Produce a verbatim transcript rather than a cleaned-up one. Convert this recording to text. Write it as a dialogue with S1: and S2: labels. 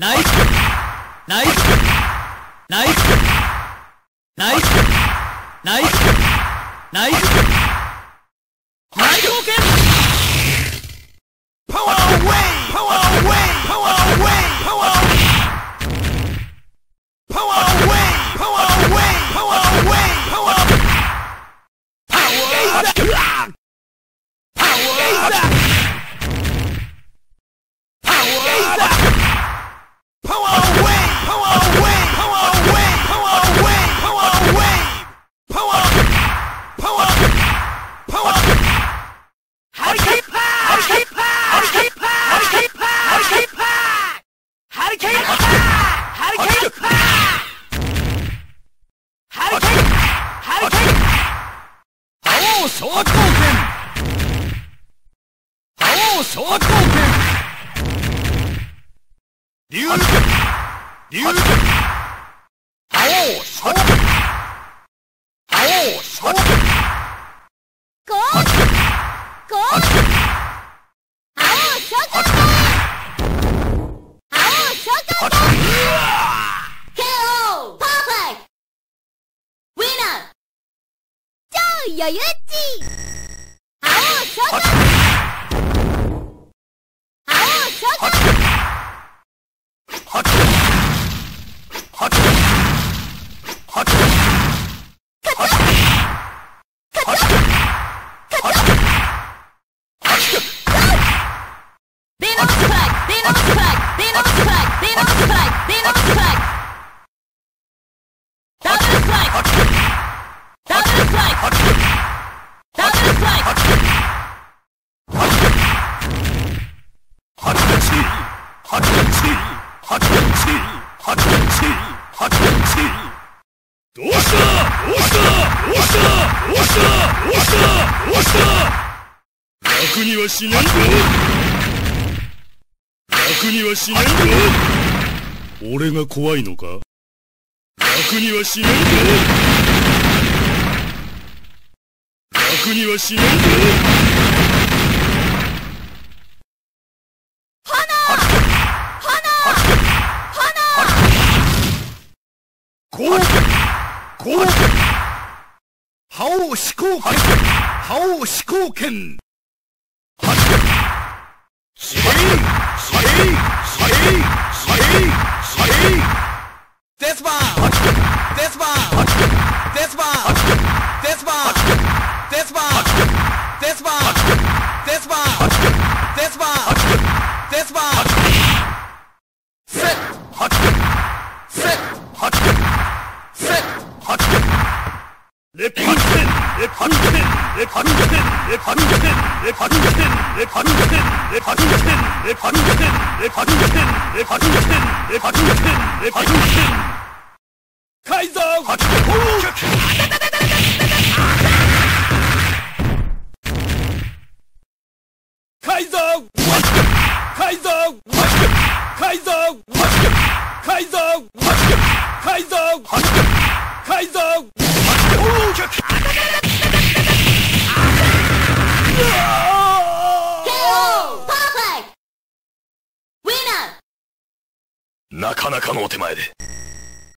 S1: ナイスナイスナイスナイスナイスナイス大冒険パワーウェイパワーウェイパワーウェイパワーパワーウェイパワーウェイパワーウェイパワーパワーパワーパワーパワーウェイパワーウェイパワーウェイパワーウェイパワーウェイパワーパワーパワーハリケーンパーハリケーンパーハリケーンパーハリケーンパーハリケーンパーハリケーンパーハリケーンパーハリケーンハリケーン覇王総貢献覇王総貢献竜竜覇王総覇王総ゴーゴー覇王総貢献覇王総貢献 ケーオー パーフェクトウィナー超余裕値覇王総貢献覇王総貢献はちはちはちはちデノスフライデノスフライデノスフライデノスフライデノスフライダブルスライダブルスライダブルスライはちはちはちはちはちはちはちどうしたどうしたどうしたどうしたどうしたどうした楽にはしないぞ楽にはしないぞ俺が怖いのか楽にはしないぞ楽にはしないぞこうこう覇王始皇権覇王始皇権はちシェイシェイシェイシェイシェイデスバーデスバーデスバーデスバーデスバーデスバーデスバーデスバーデスバーセッはちセッはちセッはちレパンテンレパンテンレパンテンレパンテンレパンテンレパンテンレパンテンレパンテンレパンテンレパンテンレパンテンレパンテンカイザーはちカイザーカイザーカイザーカイザーカイザーカイザーなかなかのお手前で